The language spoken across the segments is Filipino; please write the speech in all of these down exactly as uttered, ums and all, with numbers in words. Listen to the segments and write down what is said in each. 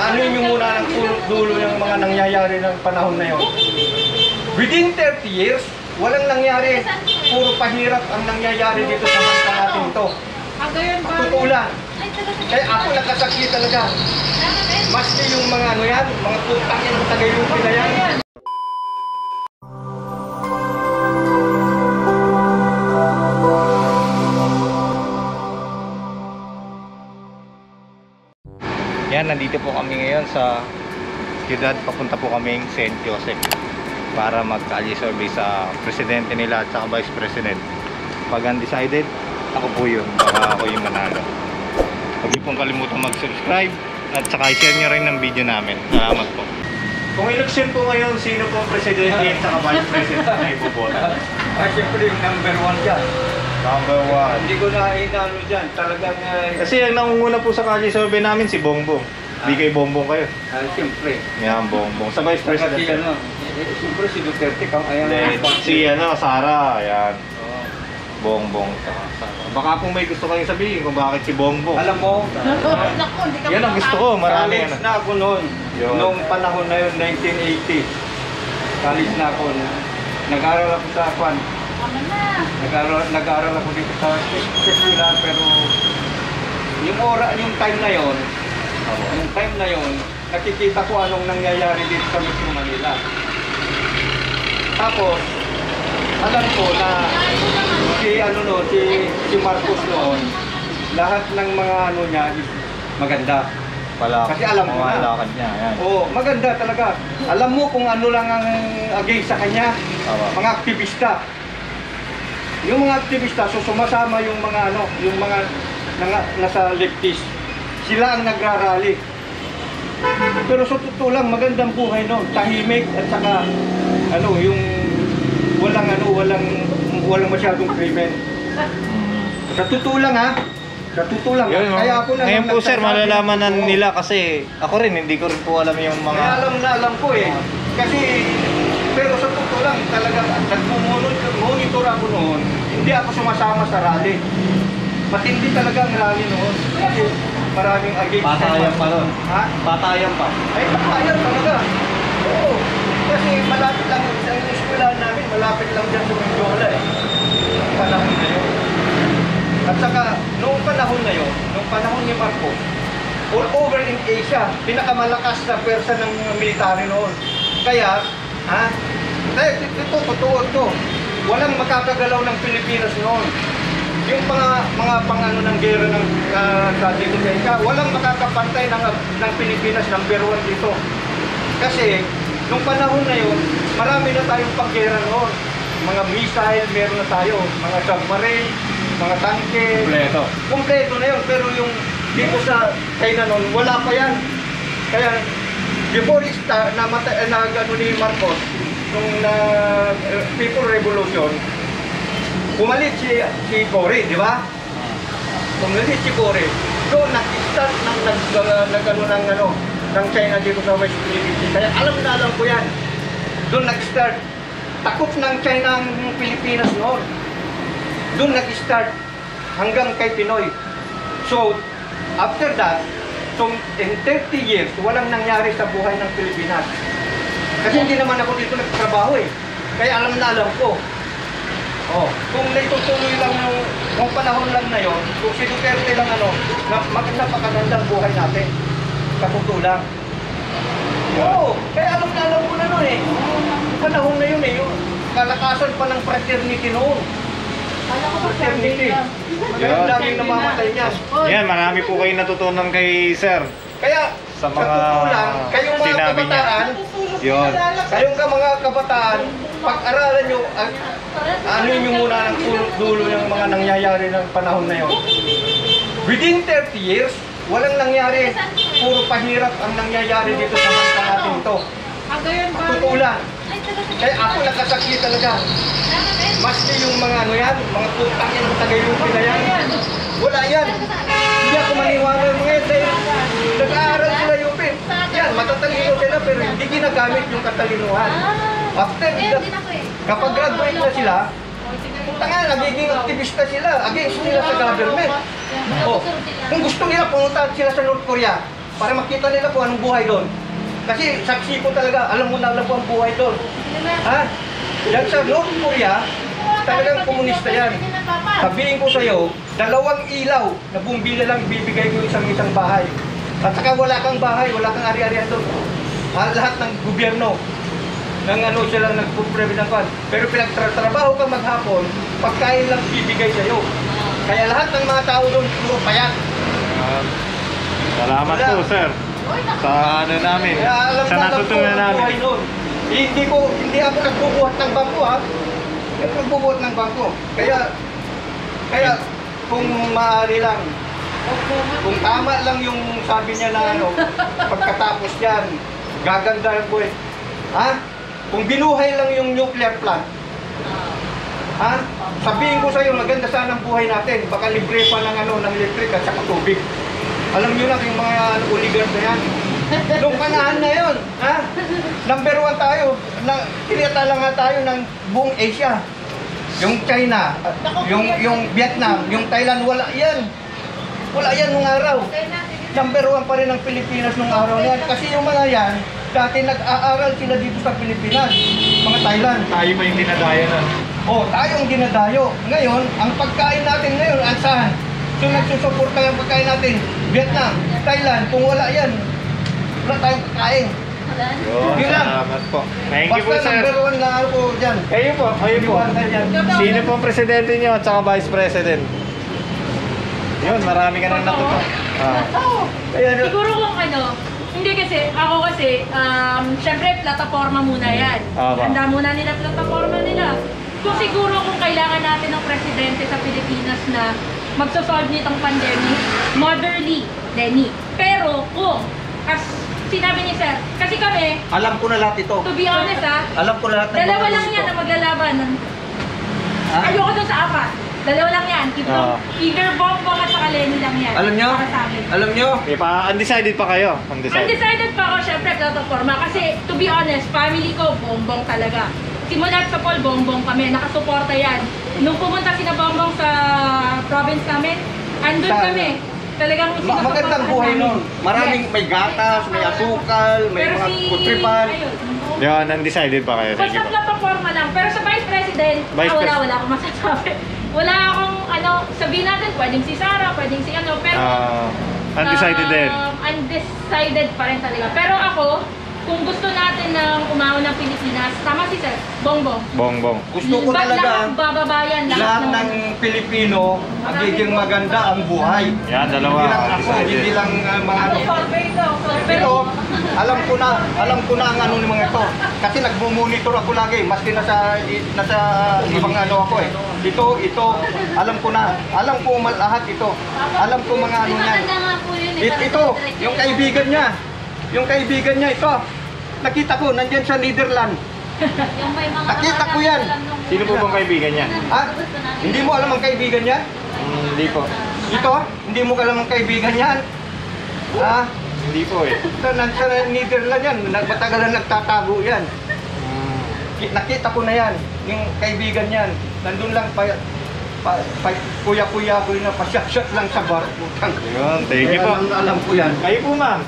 ano nyo muna ng dulo ng mga nangyayari ng panahon na yun. Within thirty years, walang nangyari. Puro pahirap ang nangyayari dito sa bansa natin ito. Totoo lang. Kaya ako nakasakit talaga. Maski yung mga ano yan, mga putang yan ng Tagayupi na yan. Yan, nandito po kami ngayon sa siyudad. Papunta po kaming Saint Joseph para mag-kalye survey sa presidente nila at saka vice president. Pag undecided, ako po yun. Baka ako yung manalo. Huwag niyo pong kalimutan mag-subscribe at saka i-share nyo rin ng video namin. Salamat po. Kung election po ngayon, sino po presidente at saka vice president na ipoboto? Ay, siyempre yung number one dyan. Number one. Hindi ko na inano dyan. Talagang... Uh, Kasi ang nangunguna po sa kalye survey namin si Bongbong. Hindi ah. Kay Bongbong kayo. Ah, siyempre. Yan, Bongbong. Sa vice president. Kasi ano, eh, siyempre si Duterte kang ayan. Then, si ano, Sara. Ayan. Oh. Bongbong. Baka kung may gusto kayong sabihin kung bakit si Bongbong. Alam mo, yan ang gusto ko. Marami college yan. na ako noon. Yun. Noong panahon na yun, nineteen eighty. College na ako. Nag-aral ako sa Kwan. Nag-aral, nag-aral ako dito sa eskwela, pero yung ora, yung time na yon, yung time na yon, nakikita ko anong nangyayari dito sa Metro Manila. Tapos, alam ko na si ano no, si, si Marcos noon, lahat ng mga ano niya is maganda. Wala. Kasi alam mo na. Lakad niya. Ayan. Oo, maganda talaga. Alam mo kung ano lang ang against sa kanya, Tama. Mga aktivista. Yung mga aktivista, so sumasama yung mga ano, yung mga na, nasa leftist. Sila ang nagrarally. Pero sa totoo lang, magandang buhay no, tahimik at saka ano, yung walang ano, walang walang masyadong krimen. Sa totoo lang ha. Sa totoo lang. Yun, kaya ako na ngayon po sir, malalaman na nila kasi ako rin hindi ko rin po alam yung mga kaya alam na alam ko eh. Kasi pero sa totoo lang talaga nagmumonitor ako noon. Hindi ako sumasama sa rally. Matindi talaga ang rally noon. Kasi maraming against. Patayan pa doon. Ha? Patayan pa. Ay, patayan talaga. Oo. Kasi malapit lang sa eskwelahan namin, malapit lang dyan sa Mindiola eh. Panahon na yun. At saka, noong panahon na yun, noong panahon ni Marcos, all over in Asia, pinakamalakas na pwersa ng military noon. Kaya, ha? Dahil ito, totoo ito. Walang makakagalaw ng Pilipinas noon. Yung mga, mga pang-ano ng gera ng uh, sa dito sa Asia, walang makakapantay ng, ng Pilipinas number one dito. Kasi, nung panahon na yun, marami na tayong panggera noon. Mga missile, meron na tayo. Mga submarine, mga tangke. Kompleto. Kompleto na yun. Pero yung dito sa China noon, wala pa yan. Kaya, before it start, na, na gano ni Marcos, nung na uh, People Revolution, pumalit si, si Cory, di ba? Pumalit si Cory. Doon, nag-start ng nag, uh, nag, ano, ng, ano, ng China dito sa West Philippines. Kaya alam na alam ko yan. Doon nag-start. Takot ng China ang Pilipinas noon. Doon nag-start hanggang kay Pinoy. So, after that, so in thirty years, walang nangyari sa buhay ng Pilipinas. Kasi hindi naman ako dito nagtrabaho eh. Kaya alam na alam ko. Oh, kung naitutuloy lang yung, yung panahon lang na yon, kung si Duterte lang ano, na, napakagandang buhay natin. Katuto lang. Oo, kaya alam na alam ko na nun eh. Yung panahon na yun eh, yung kalakasan pa ng fraternity noon. Fraternity. Ngayon daming namamatay niya. Yan, marami po kayo natutunan kay sir. Kaya, sa mga lang, kayong mga sinabi niya. kabataan, Yun. kayong ka mga kabataan, pag-aralan nyo, ang, ano nyo muna ng dulo ng mga nangyayari ng panahon na yun. Within thirty years, walang nangyari. Puro pahirap ang nangyayari dito sa bansa natin ito. Totoo lang. Kaya ako nakasakit talaga. Maski yung mga ano yan, mga putang yan ng Tagayupi na yan. Wala yan. Hindi ako maniwala yung mga yan dahil nag-aaral sila U P. Yan, matatalino sila pero hindi ginagamit yung katalinuhan. After, kapag graduate na sila, puta nga, nagiging aktivista sila, against nila sa government. Oh, kung gusto nila pumunta sila sa North Korea, para makita nila kung anong buhay doon. Kasi saksi ko talaga, alam mo na alam ko ang buhay doon. Ha? Yan sa North Korea, talagang komunista yan. Sabihin ko sa'yo, dalawang ilaw na bumbila lang bibigay ko isang isang bahay. At saka wala kang bahay, wala kang ari-arian doon. Ha? Lahat ng gobyerno, ng ano sila nagpuprevent ng kwan. Pero pinagtrabaho ka maghapon, pagkain lang bibigay sa'yo. Kaya lahat ng mga tao doon, puro payat. Ah, salamat Wala. po, sir. Sa ano namin, Kaya alam sa ko lang po natutunan ang namin. buhay doon. Hindi ko, hindi ako nagbubuhat ng bangko ha. Hindi ako nagbubuhat ng bangko. Kaya, kaya kung maaari lang, kung tama lang yung sabi niya na ano, pagkatapos yan, gaganda yung buhay. Ha? Kung binuhay lang yung nuclear plant, ha? Sabihin ko sa'yo, maganda sana ang buhay natin. Baka libre pa ng ano, ng electric at saka tubig. Alam niyo lang yung mga ano, oligarch na yan. Nung panahon na yun, ha? Number one tayo. Na, tinatala nga tayo ng buong Asia. Yung China, yung yung Vietnam, yung Thailand, wala yan. Wala yan nung araw. Number one pa rin ang Pilipinas nung araw na yan. Kasi yung mga yan, dati nag-aaral sila dito sa Pilipinas. Mga Thailand. Tayo pa yung dinadaya na. Oh, tayong dinadayo. Ngayon, ang pagkain natin ngayon, saan? So nagsusuporta yung pagkain natin. Vietnam, Thailand, kung wala yan, wala tayong pagkain. Yun, Yun lang. salamat po. Thank you po, Basta sir. number one na ako dyan. Kayo po, kayo po. Iwanan yan. Sino po ang presidente nyo at saka vice president? Yun, marami ka nang natuto. Ah. Kaya, Siguro kung ano, hindi kasi, ako kasi, um, syempre, plataforma muna yan. Tama. Handa muna nila plataforma nila. Kung siguro kung kailangan natin ng presidente sa Pilipinas na magsosolve nitong pandemic, motherly, Lenny. Pero kung, as sinabi ni Sir, kasi kami, alam ko na lahat ito. to be honest ha, Alam ko lahat ng dalawa mga lang gusto. yan na maglalaban. Ha? Ayoko dun sa apat. Dalawa lang yan. Either, Ah. either Bongbong at saka Lenny lang yan. Alam nyo? Para sa akin. Alam nyo? Okay, pa, undecided pa kayo. Undecided. Undecided pa ako, syempre, plataforma. Kasi, to be honest, family ko, bongbong talaga. Simulat sa Paul, bongbong kami. Nakasuporta yan. Nung pumunta si na bongbong sa province namin, andun Saan? kami. Talagang Ma- sinusuportahan magandang buhay namin. nun. Maraming Yes. may gatas, may asukal, may Pero mga si... kutripan. Ayun. Yun, undecided pa kayo. Thank Basta you po. plataforma lang. Pero sa Vice President, Vice ah, wala, Pres- wala akong masasabi. Wala akong, ano, sabihin natin, pwedeng si Sarah, pwedeng si ano, pero... Ah, undecided din. Um, undecided pa rin talaga. Pero ako, kung gusto natin ng umahon ng Pilipinas, tama si Sir, bongbong. Bongbong. Gusto ko Ba- talaga lahat bababayan, lahat, lahat ng Pilipino magiging maganda ang buhay. Yan, dalawa. Hindi lang ako, Undecided. hindi lang uh, mga ano. Ito, Pero, alam ko na, alam ko na ang ano ng mga ito. Kasi nagmo-monitor ako lagi, maski nasa nasa ibang ano ako eh. Ito, ito, alam ko na. Alam ko mal- lahat ito. Alam ko mga ano niyan. It, ito, yung kaibigan niya. Yung kaibigan niya ito. Nakita ko nandiyan sa Netherlands. Yung may mga Nakita ko yan. Sino po bang kaibigan niya? Ha? Hindi mo alam ang kaibigan niya? Hmm, hindi po. Ito, hindi mo alam ang kaibigan niyan. Ha? Hindi po eh. Sa, sa Netherlands yan, nagmatagal na nagtatago yan. Hmm. Ki- Nakita ko na yan, yung kaibigan niyan. Nandun lang pa, pa, pa kuya-kuya ko na pasyak-syak lang sa bar. Putang. Yun, thank you po. Alam, alam ko yan. Kayo po, ma'am.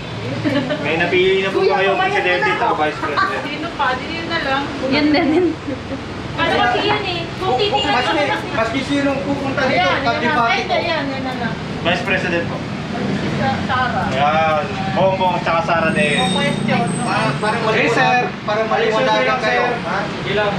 May napili na po ba kayong presidente at vice president? Sino pa? Sino na lang? yan na din. Ano kasi yan eh, kung Kung- kung- titingnan Maski, mo kasi. maski sinong pupunta dito, Ayan, yan na. kadibati Ay, ko. yan, yan na lang. Vice president po. Sa Sara. Yan. Bongbong at saka Sara de. Question. Para, parang Hey, sir. maliwanagan, parang maliwanagan kayo. Ha? Ilang?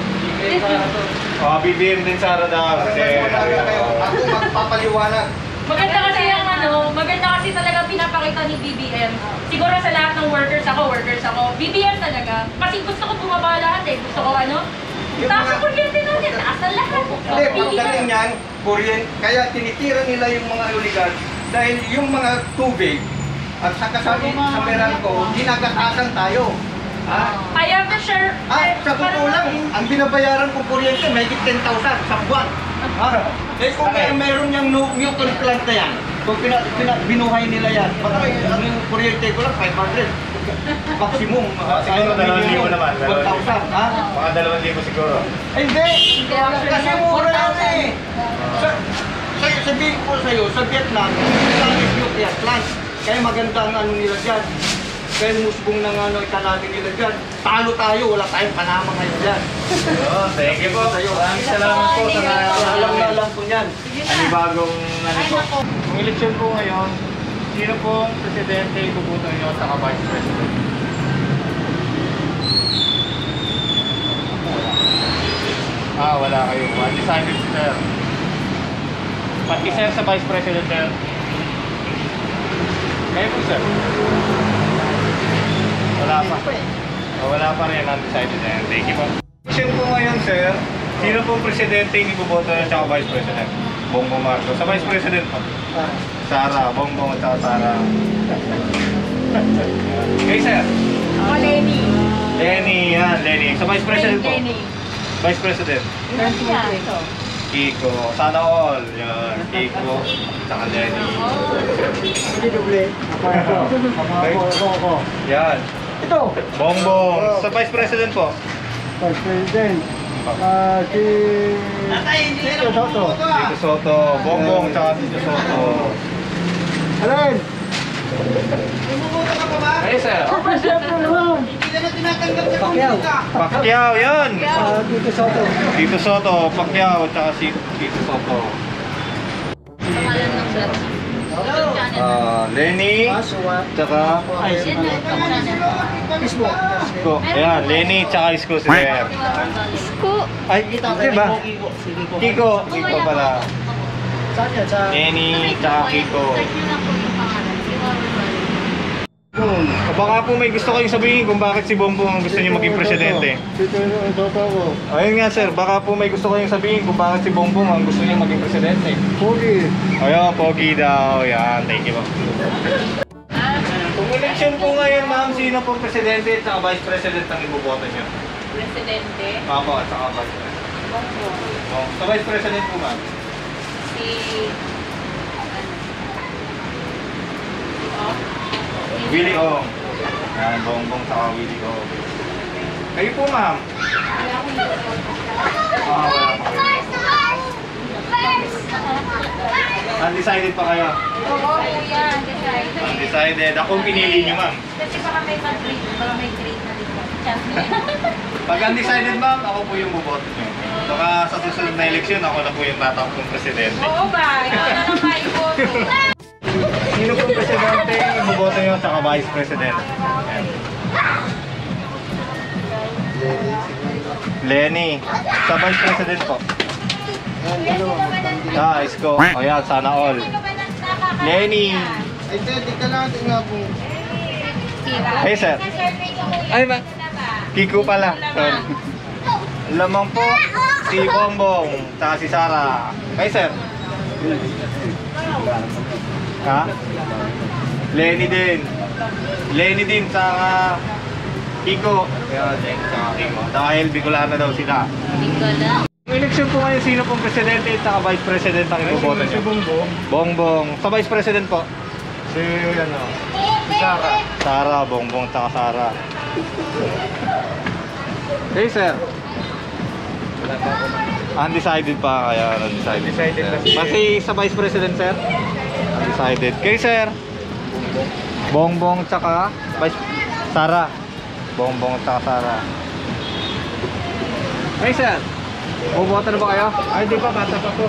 Oh, B B M din Sara daw. Parang Kasi, maliwanagan kayo. Ako magpapaliwanag. Maganda kasi yung ano, maganda kasi talaga pinapakita ni B B M. Siguro sa lahat ng workers ako, workers ako. B B M talaga. Kasi gusto ko bumaba lahat eh. Gusto ko ano, Yung taas mga- ang kuryente natin, taas ang lahat. Hindi, pag galing yan, Korean, kaya tinitira nila yung mga oligarch dahil yung mga tubig at saka sabi sa Meralco, ginagatasan tayo. Ha? Kaya for sure, Ah, sa totoo lang, ang binabayaran kong kuryente, may ten thousand sa buwan. Ha? Eh kung may meron niyang nu- nuclear plant na yan, kung pina, pina, binuhay nila yan, baka may- ang kuryente ko lang five hundred. Maximum, uh, Siguro dalawang libo naman, dalawang one thousand. Ha? mga dalawang libo siguro. Eh, Hindi! Kasi mura lang eh! Sa, sa, sabihin ko sa'yo, sa Vietnam, Islamic nuclear plant. Kaya maganda ang ano nila dyan. Kaya musbong ng ano, itanagin nila dyan. Talo tayo, wala tayong panama ngayon dyan. Oh, thank you po. Maraming salamat po sa Alam na alam ko yan. anibagong ano po. Kung eleksyon po ngayon, sino pong presidente ibubuto niyo sa vice president? Ah, wala kayo. Undecided si sir. Pati sir sa vice president sir. Kayo po sir? Wala pa. Oh, wala pa rin. Undecided na yan. Thank you po. Election po ngayon sir. Sino pong presidente yung ibuboto niyo sa vice president? Bongbong Marcos. Sa vice president po? Sara. Bongbong at saka Sara. Okay sir? Ako, Lenny. Lenny. Yan. Lenny. Sa vice president po? Lenny. Vice president? Lenny yan. Ito. Kiko. Sana all. Yan. Kiko. Saka Lenny. Yan. Ito, Bongbong. Sa vice president po? Vice President, ah, si Tito Soto. Tito Soto. Bongbong tsaka Tito Soto. Alin? Hey sir. Ako siyempre naman. Pacquiao. Pacquiao. Yan. Ah, Tito Soto. Tito Soto. Pacquiao tsaka si Tito Soto. Pangalan ng sir. Ah, Lenny. Tsaka Mismo. Isko. Ayan. Lenny tsaka Isko si sir. Isko. Ay, diba? Kiko. Kiko pala. Saan yan? Sa... Lenny tsaka Kiko. Search nyo lang po yung pangalan. O baka po may gusto kayong sabihin kung bakit si Bongbong ang gusto niyo maging presidente. Tito Soto ko. Ayun nga sir, baka po may gusto kayong sabihin kung bakit si Bongbong ang gusto niyo maging presidente. Pogi. Ayun, pogi daw. Yan, thank you po. Kung election po ngayon ma'am, sino pong presidente at saka vice president ang iboboto niyo? Presidente. Ako at saka vice president. Bongbong. Oh, sa vice president po ma'am? Si... ano? Si Willie Ong. Yan, Bongbong saka Willie Ong. Kayo po ma'am? Ah, wala pa kayo. Undecided pa kayo? Oo, kuya. Decide. Undecided. Ako ang pinili niyo ma'am. Kasi baka may mag-grade. Baka may grade na dito. Chance na yan. Pag undecided ma'am, ako po yung boboto niyo. Baka sa susunod na eleksyon, ako na po yung tatakbong presidente. Oo ba? Ikaw na lang maiboto. Sino pong presidente yung boboto niyo sa vice president? Ayan. Lenny. Sa vice president po? Ah, Isko. O yan, sana all. Lenny. Ay, di ka lang. Tingnan po. Hey sir. Ay ba? Kiko pala. Sorry. Lamang po si Bongbong saka si Sara. Hey sir. Ha? Lenny din. Lenny din saka Kiko. Ayan, Lenny saka Kiko. Dahil Bicolana daw sila. Bicolana. Yung election po ngayon, sino pong presidente at saka vice president ang iboboto niyo? Si Bongbong. Bongbong. Sa vice president po? Si, ano, si Sara. Sara, Bongbong, saka Sara. Hey sir. Undecided pa kaya undecided. Undecided na si- Pati sa vice president sir? Undecided. Kay sir? Bongbong tsaka vice Sara. Bongbong tsaka Sara. Hey sir. Buboto na ba kayo? Ay, di pa. Bata pa po.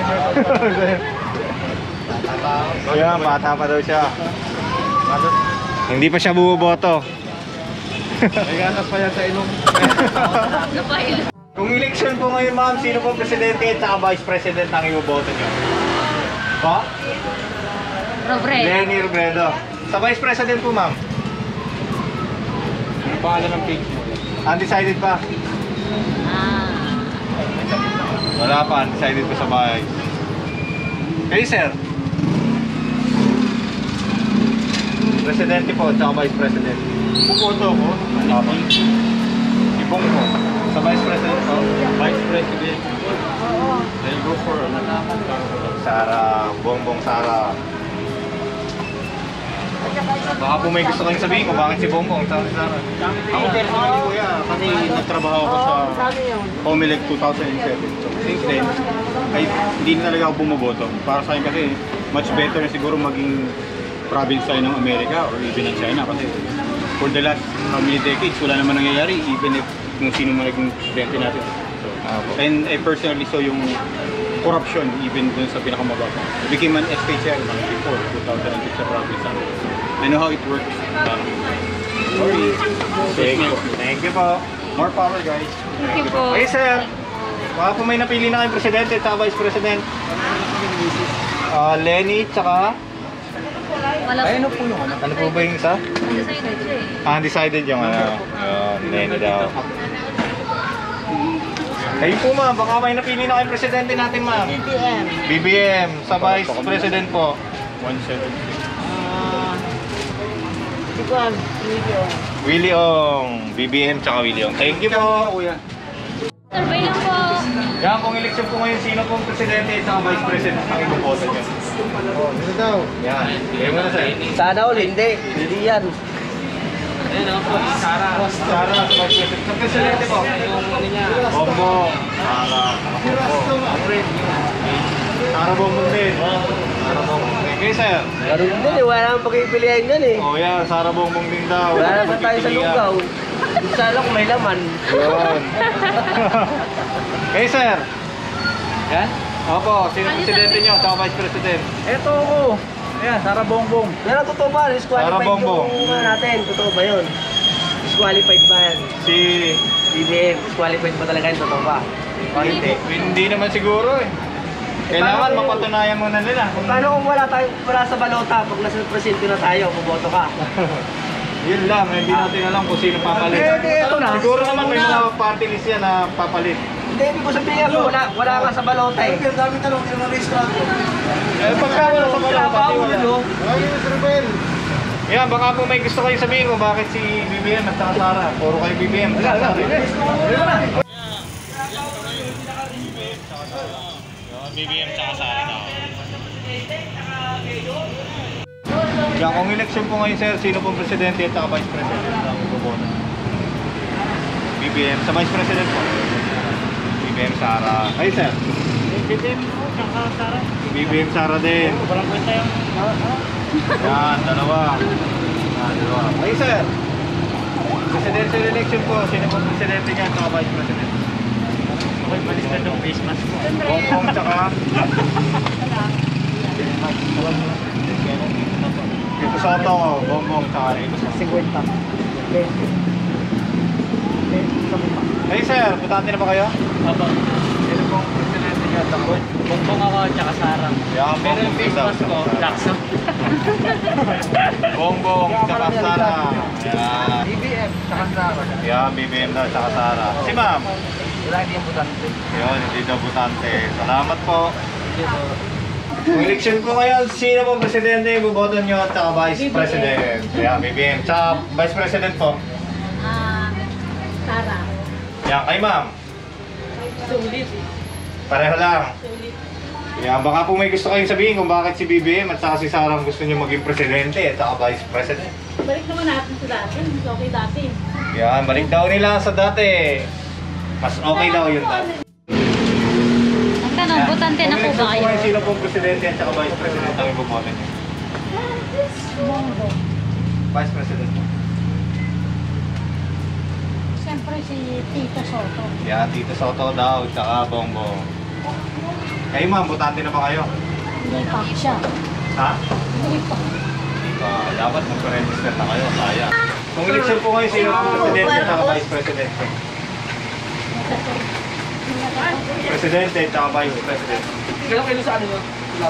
Ayan, bata pa daw siya. Hindi pa siya buboto. May ganas pa yan sa ilong. Napahil. Kung election po ngayon ma'am, sino pong presidente at saka vice president ang iboboto nyo? Po? Robredo. Lenny Robredo. Sa vice president po ma'am? Ang pangalan ng page mo. Undecided pa? Ah. Wala pa, undecided ko sa vice. Kayo sir? Presidente po at saka vice president. Pupoto ko. Tama. Ibong po. Sa vice president po? Vice President. I'll go for Sara, Bongbong Sara. Baka po may gusto kayong sabihin kung bakit si Bongbong sa Sara. Ako personally kuya, kasi nagtrabaho ako sa Comelec two thousand seven. So, since then, ay hindi na talaga ako bumoboto. Para sa akin kasi, much better na siguro maging province tayo ng Amerika or even ng China kasi for the last how many decades wala naman nangyayari even if kung sino man naging presidente natin. So, and I personally saw yung corruption even dun sa pinakamababa. I became an S K chair before two thousand six sa province. I know how it works. Um, sorry. Thank you. Thank you po. More power, guys. Thank you po. Okay, sir. Baka po may napili na kayong presidente at vice president. Ah, Lenny, tsaka... Wala po. Ano po yung ano? Ano po ba yung isa? Undecided siya eh. Ah, undecided yung ano. Yun, Lenny daw. Kayo po ma'am, baka may napili na kayong presidente natin ma'am. B B M. B B M, sa vice president po. one seven six. Ah, hindi ko alam. Video. Willie Ong, B B M tsaka Willie Ong. Thank you po. Survey lang po. Yan, kung election po ngayon, sino pong presidente at vice president ang iboboto nyo? Oh, dito daw. Yan, kayo muna sir. Sana all, hindi. Hindi yan. Sara, sa vice president. Sa presidente po? Bongbong. Sara, Bongbong. Ako rin. Sara Bongbong din. Sara Bongbong. Okay, sir. Ganun din eh. Wala namang pagpipilihan yan eh. Oh, yan, Sara Bongbong din daw. Wala naman tayo sa lugaw. Sana kung may laman. Yun. Okay, sir. Yan? Opo, sino presidente nyo? Saka vice president? Eto ako. Ayan, Sara Bongbong. Yan ang totoo ba? Sara Disqualified Bongbong. yung uh, natin. Totoo ba yun? Disqualified ba yan? Si... B B M. Disqualified ba talaga yun? Totoo ba? O hindi? Hindi naman siguro eh. Kailangan mapatunayan muna nila. Kung... Paano kung wala, tayo, wala sa balota? Pag nasa presidente na tayo, buboto ka. Yun lang, hindi natin alam kung sino papalit. Eh, eh, ito na. Siguro naman may mga party list yan na papalit. Hindi, ibig ko sabihin ako, wala, wala ka sa balota eh. Ang dami tanong, hindi mo registrado. Eh, pagka wala sa mga pati wala. Ay, Mister Ruben. Yan, baka po may gusto kayo sabihin kung bakit si B B M at saka Sara. Puro kayo B B M. Wala, wala. B B M tsaka Sara daw. Yan, kung election po ngayon sir, sino pong presidente at saka vice president ang iboboto? B B M, sa vice president po. B B M Sara. Ay sir. B B M po, tsaka Sara. B B M Sara din. Walang kwenta yung... Yan, dalawa. Yan, dalawa. Ay sir. Presidential election po, sino pong presidente niya at saka vice president? Okay, malis na itong face mask ko. Bongbong tsaka... Dito Soto, Bongbong tsaka Rito Soto. cinquenta. Hey sir, butante na ba kayo? Aba. Sino pong presidente niya at saka vice? Bongbong ako, tsaka Sara. Yan, Bongbong tsaka Sara. Jackson. Bongbong tsaka Sara. Yan. B B M, tsaka Sara. Yan, B B M na tsaka Sara. Si ma'am? Wala hindi yung butante. Yun, hindi daw butante. Salamat po. Kung election po ngayon, sino pong presidente yung buboto nyo at saka vice president? Yan, B B M. Tsaka vice president po. Ah, Sara. Yan, kay ma'am. Sulit. Pareho lang. Yan, baka po may gusto kayong sabihin kung bakit si B B M at saka si Sara ang gusto nyo maging presidente at saka vice president. Balik naman natin sa dati. Mas okay dati. Yan, balik daw nila sa dati. Mas okay daw yun dati. Ang tanong, butante na po ba kayo? Kung sino pong presidente at saka vice president ang iboboto nyo? Bongo. Vice president po. Siyempre si Tito Soto. Yan, Tito Soto daw, tsaka Bongbong. Kayo ma'am, butante na ba kayo? Hindi pa siya. Ha? Hindi pa. Hindi pa. Dapat magpa-register na kayo, sayang. Kung election po ngayon, sino pong presidente at saka vice presidente? Presidente at saka vice president. Kailan kayo sa ano yun?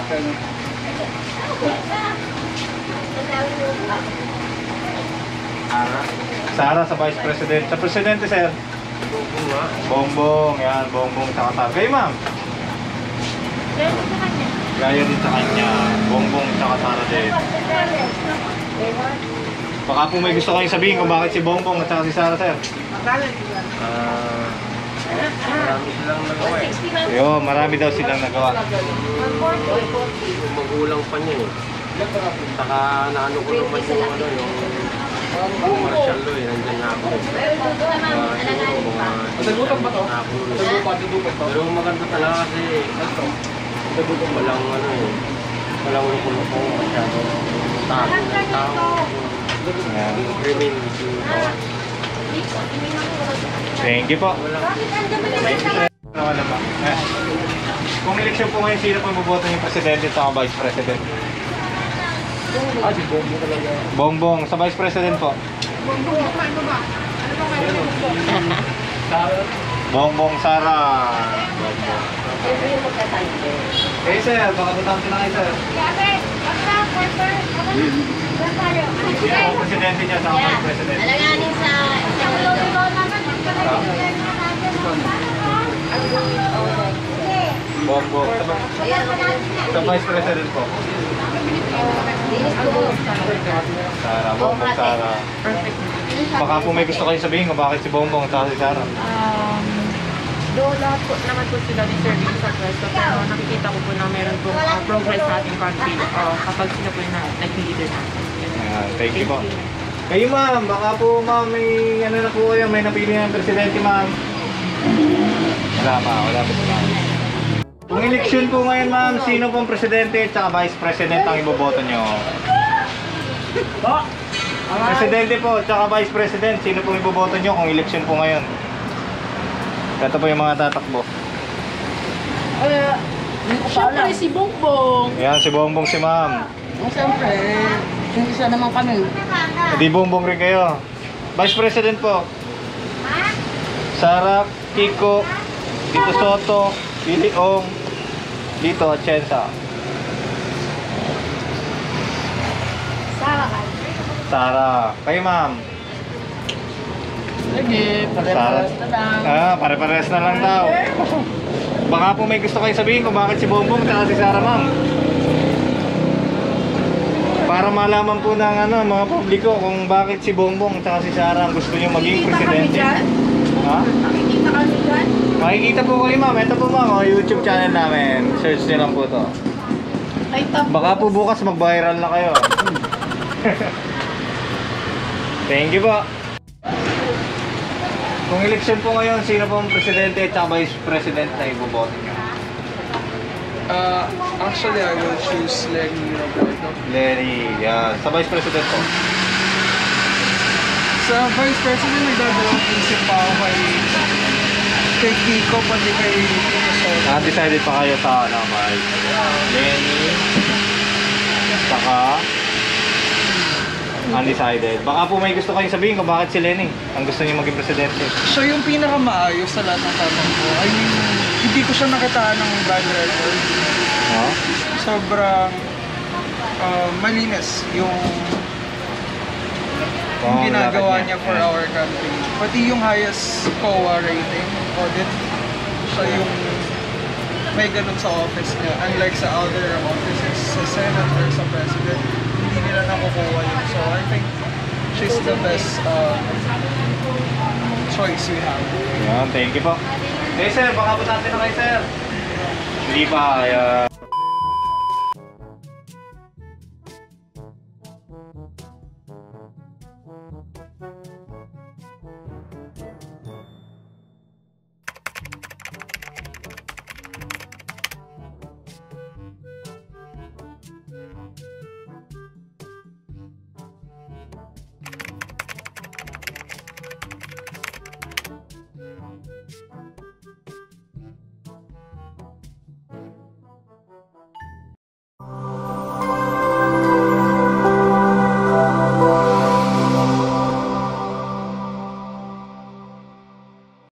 Sara. Sara sa vice president. Sa presidente, sir? Bongbong. Yan, Bongbong tsaka Sara. Kayo ma'am? Kaya sa kanya. Gaya din sa kanya. Bongbong tsaka Sara din. Baka po may gusto kayong sabihin kung bakit si Bongbong at saka si Sara, sir. Ah... Marami silang nagawa eh. Yo, marami daw silang nagawa. Yung magulang pa niya eh. Saka naano ko naman yung ano yung martial law eh. Nandiyan na ako. Pagdagutan ba to? Pero maganda talaga kasi walang ano eh. walang loko-loko, masyado tago ng tao. Ayan. Yung krimen, yung gawa. Thank you po. Naman naman. Eh, kung eleksyon po ngayon, sino po maboto yung presidente at vice president? Ah, si Bongo talaga. Bongbong, sa vice president po. Bongbong Sara. Bongbong. Eh sir, baka butang ko na kayo sir. Sino po presidente niya sa vice president? Alanganin sa Bongbong. Sa, sa vice president po. Sara, Bongbong Sara. Perfect. Baka po may gusto kayo sabihin kung bakit si Bongbong at si Sara. Um, do lahat po naman po sila deserving sa pwesto, pero nakikita ko po na meron po uh, progress sa ating country uh, kapag sila po yung na- nag-leader natin. Ayan, thank you po. Kayo ma'am, baka po ma'am may ano na po kayo, may napili ng presidente ma'am. Wala pa, wala pa po ma'am. Kung eleksyon po ngayon ma'am, sino pong presidente at saka vice president ang iboboto nyo? Presidente po at saka vice president, sino pong iboboto nyo kung eleksyon po ngayon? Ito po yung mga tatakbo. Siyempre si Bongbong. Ayan, si Bongbong si ma'am. Siyempre, yung isa naman kami. Hindi Bongbong rin kayo. Vice President po. Sara, Kiko, Tito Soto, Willie Ong, Lito Atienza. Sara ka. Sara. Kayo ma'am. Sige, Sara. pare-pares na lang. Ah, pare-pares na lang daw. Baka po may gusto kayo sabihin kung bakit si Bongbong at si Sara ma'am. Para malaman po ng ano, mga publiko kung bakit si Bongbong at si Sara ang gusto niyo maging presidente. Ha? Nakikita kami dyan. Makikita po kayo ma'am. Ito po ma'am, oh, YouTube channel namin. Search niyo lang po to. Ay, tapos. Baka po bukas mag-viral na kayo. Thank you po. Kung election po ngayon, sino pong presidente at vice president na iboboto niyo? Uh, actually, I will choose Lenny Robredo. Lenny, yeah. Sa vice president po. Sa Vice President, nagdadalawang isip pa ako kay kay Kiko, pati kay Tito Soto. Ah, decided pa kayo sa ano, kay Lenny, saka undecided. Baka po may gusto kayong sabihin kung bakit si Lenny ang gusto niyo maging presidente. Siya yung pinakamaayos sa lahat ng tatakbo. I mean, hindi ko siya nakitaan ng bad record. No? Sobrang uh, malinis yung yung Oo, ginagawa lakad niya for Yeah. our country. Pati yung highest C O A rating, audit, siya yung may ganun sa office niya. Unlike sa other offices, sa Senate or sa President, hindi nila nakukuha yun. So I think she's the best uh, choice we have. Yan, thank you po. Eh sir, baka po natin na kayo sir. Hindi pa, uh,